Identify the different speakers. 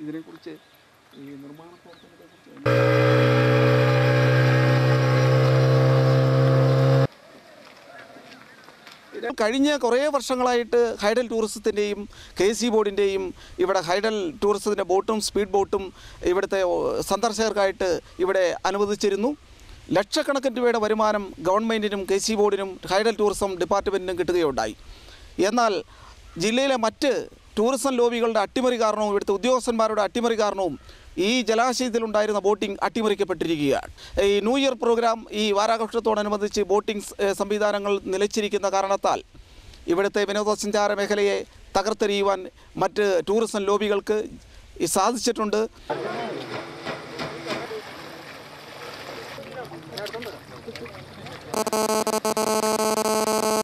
Speaker 1: ഇതിനെക്കുറിച്ച് ഈ നിർമ്മാണ പ്രവർത്തനത്തെക്കുറിച്ച് കഴിഞ്ഞ കുറേ വർഷങ്ങളായിട്ട് ഹൈഡൽ ടൂറിസത്തിൻ്റെയും KC ബോർഡിൻ്റെയും ഇവിടെ ഹൈഡൽ ടൂറിസത്തിൻ്റെ ബോട്ടും സ്പീഡ് ബോട്ടും ഇവിടുത്തെ സന്ദർശകർക്കായിട്ട് ഇവിടെ അനുവദിച്ചിരുന്നു. ലക്ഷക്കണക്കിന് രൂപയുടെ വരുമാനം ഗവൺമെൻറ്റിനും KC ബോർഡിനും ഹൈഡൽ ടൂറിസം ഡിപ്പാർട്ട്മെൻറ്റിനും കിട്ടുകയുണ്ടായി. എന്നാൽ ജില്ലയിലെ മറ്റ് ടൂറിസം ലോബികളുടെ അട്ടിമറി കാരണവും ഇവിടുത്തെ ഉദ്യോഗസ്ഥന്മാരുടെ അട്ടിമറി കാരണവും ഈ ജലാശയത്തിലുണ്ടായിരുന്ന ബോട്ടിംഗ് അട്ടിമറിക്കപ്പെട്ടിരിക്കുകയാണ്. ഈ ന്യൂ ഇയർ പ്രോഗ്രാം ഈ വാരാഘോഷത്തോടനുബന്ധിച്ച് ബോട്ടിംഗ് സംവിധാനങ്ങൾ നിലച്ചിരിക്കുന്ന കാരണത്താൽ ഇവിടുത്തെ വിനോദസഞ്ചാര മേഖലയെ തകർത്തെറിയുവാൻ മറ്റ് ടൂറിസം ലോബികൾക്ക് സാധിച്ചിട്ടുണ്ട്.